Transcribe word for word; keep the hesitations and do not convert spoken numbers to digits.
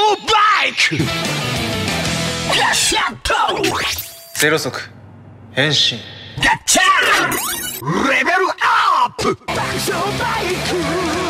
バイクガシャッとゼロ速変身ガッチャンレベルアップ爆走バイク